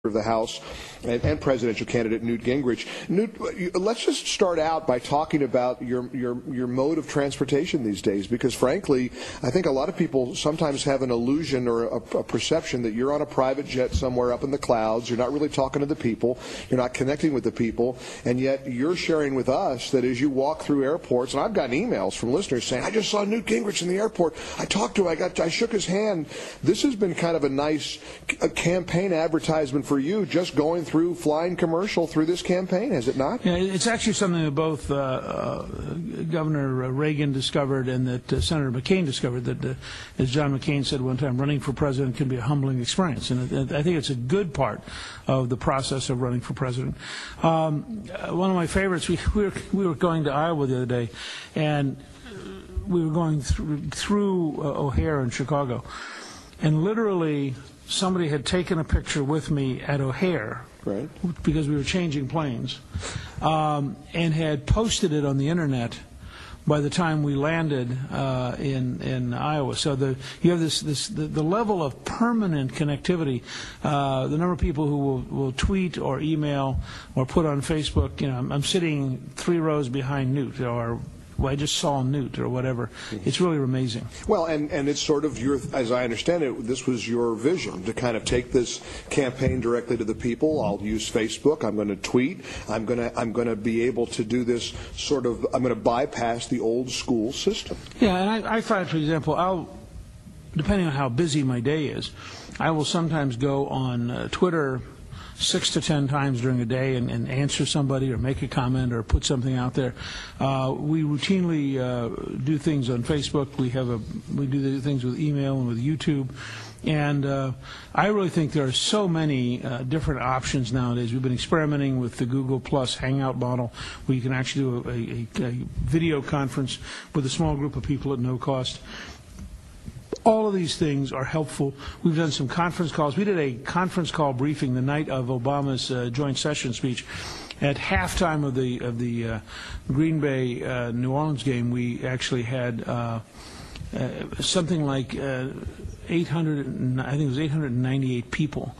of the House and presidential candidate Newt Gingrich. Newt, let's just start out by talking about your mode of transportation these days, because frankly, I think a lot of people sometimes have an illusion or a perception that you're on a private jet somewhere up in the clouds, you're not really talking to the people, you're not connecting with the people, and yet you're sharing with us that as you walk through airports, and I've gotten emails from listeners saying, I just saw Newt Gingrich in the airport, I talked to him, I shook his hand. This has been kind of a nice campaign advertisement for you, just going through flying commercial through this campaign, has it not? Yeah, it's actually something that both Governor Reagan discovered and that Senator McCain discovered, that, as John McCain said one time, running for president can be a humbling experience. And I think it's a good part of the process of running for president. One of my favorites, we were going to Iowa the other day, and we were going through O'Hare in Chicago. And literally, somebody had taken a picture with me at O'Hare, right, because we were changing planes, and had posted it on the internet by the time we landed in Iowa. So you have the level of permanent connectivity. The number of people who will tweet or email or put on Facebook, you know, I'm sitting 3 rows behind Newt, or well, I just saw Newt, or whatever. It's really amazing. Well, and it's sort of your, as I understand it, this was your vision, to kind of take this campaign directly to the people. I'll use Facebook. I'm going to tweet. I'm going to be able to do this sort of, I'm going to bypass the old school system. Yeah, and I find, for example, depending on how busy my day is, I will sometimes go on Twitter 6 to 10 times during a day and answer somebody or make a comment or put something out there. We routinely do things on Facebook. We do things with email and with YouTube. And I really think there are so many different options nowadays. We've been experimenting with the Google Plus Hangout model, where you can actually do a video conference with a small group of people at no cost. All of these things are helpful. We've done some conference calls. We did a conference call briefing the night of Obama's joint session speech. At halftime of the Green Bay New Orleans game, we actually had something like 898 people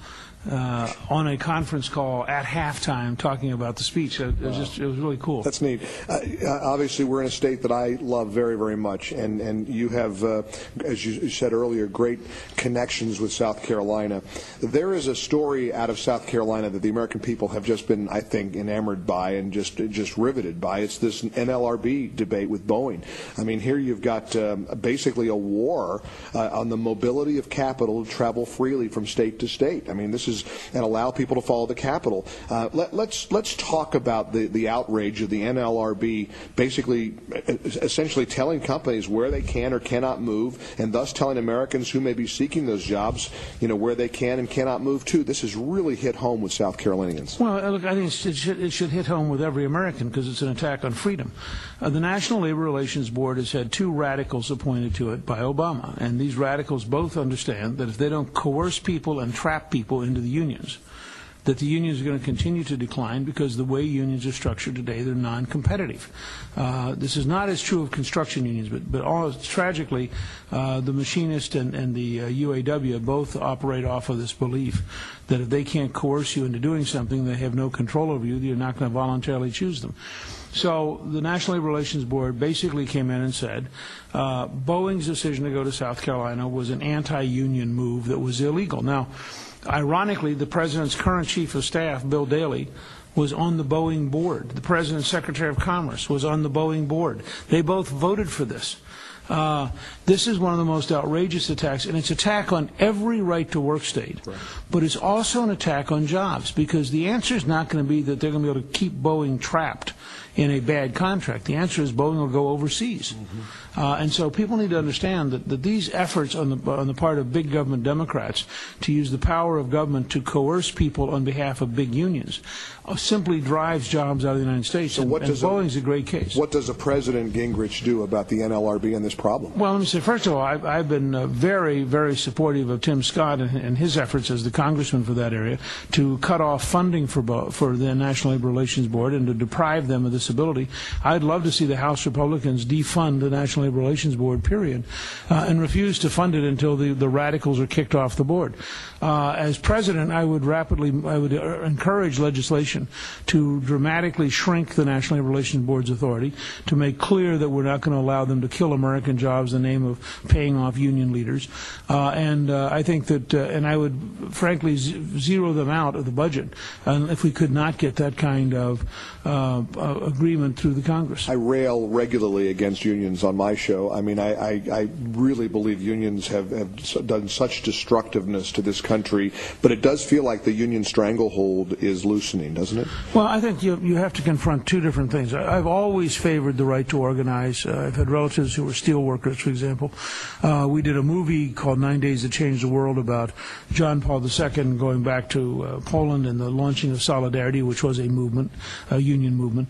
on a conference call at halftime talking about the speech. It was really cool. That's neat. Obviously, we're in a state that I love very, very much, and you have, as you said earlier, great connections with South Carolina. There is a story out of South Carolina that the American people have just been, I think, enamored by and just riveted by. It's this NLRB debate with Boeing. I mean, here you've got basically a war on the mobility of capital to travel freely from state to state. I mean, this is, and allow people to follow the capital. Let's talk about the outrage of the NLRB basically essentially telling companies where they can or cannot move, and thus telling Americans who may be seeking those jobs, you know, where they can and cannot move to. This has really hit home with South Carolinians. Well, look, I think it should hit home with every American, because it's an attack on freedom. The National Labor Relations Board has had 2 radicals appointed to it by Obama, and these radicals both understand that if they don't coerce people and trap people into the unions, that the unions are going to continue to decline, because the way unions are structured today, they're non-competitive. This is not as true of construction unions, but tragically, the machinist and the UAW both operate off of this belief that if they can't coerce you into doing something, they have no control over you, you're not going to voluntarily choose them. So the National Labor Relations Board basically came in and said Boeing's decision to go to South Carolina was an anti-union move that was illegal. Now, ironically, the President's current Chief of Staff, Bill Daley, was on the Boeing board. The President's Secretary of Commerce was on the Boeing board. They both voted for this. This is one of the most outrageous attacks, and it's an attack on every right-to-work state. Right. But it's also an attack on jobs, because the answer is not going to be that they're going to be able to keep Boeing trapped in a bad contract. The answer is Boeing will go overseas. Mm-hmm. And so people need to understand that these efforts on the part of big government Democrats to use the power of government to coerce people on behalf of big unions simply drives jobs out of the United States. So and Boeing's a great case. What does President Gingrich do about the NLRB and this this problem? Well, let me say, first of all, I've been very, very supportive of Tim Scott and his efforts as the congressman for that area to cut off funding for the National Labor Relations Board and to deprive them of this ability. I'd love to see the House Republicans defund the National Labor Relations Board, period, and refuse to fund it until the radicals are kicked off the board. As president, I would encourage legislation to dramatically shrink the National Labor Relations Board's authority, to make clear that we're not going to allow them to kill American jobs in the name of paying off union leaders. I think that, and I would frankly zero them out of the budget if we could not get that kind of agreement through the Congress. I rail regularly against unions on my show. I mean, I really believe unions have done such destructiveness to this country, but it does feel like the union stranglehold is loosening, doesn't it? Well, I think you have to confront two different things. I've always favored the right to organize. I've had relatives who were steel workers, for example. We did a movie called 9 Days That Changed the World about John Paul II going back to Poland and the launching of Solidarity, which was a movement, a union movement.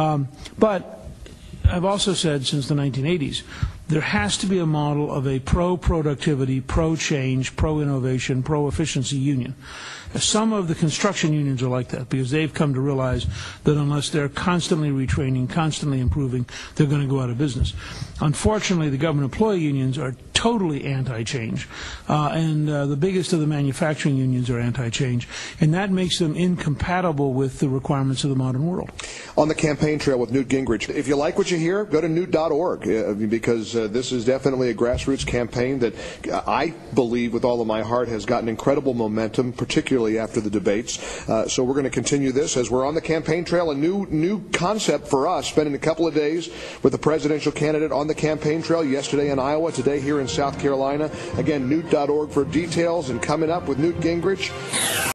But I've also said since the 1980s, there has to be a model of a pro-productivity, pro-change, pro-innovation, pro-efficiency union. Some of the construction unions are like that because they've come to realize that unless they're constantly retraining, constantly improving, they're going to go out of business. Unfortunately, the government employee unions are totally anti-change, and the biggest of the manufacturing unions are anti-change, and that makes them incompatible with the requirements of the modern world. On the campaign trail with Newt Gingrich, if you like what you hear, go to newt.org, because this is definitely a grassroots campaign that I believe with all of my heart has gotten incredible momentum, particularly after the debates. So we're going to continue this as we're on the campaign trail. A new concept for us, spending a couple of days with the presidential candidate on the campaign trail, yesterday in Iowa, today here in South Carolina. Again, newt.org for details, and coming up with Newt Gingrich.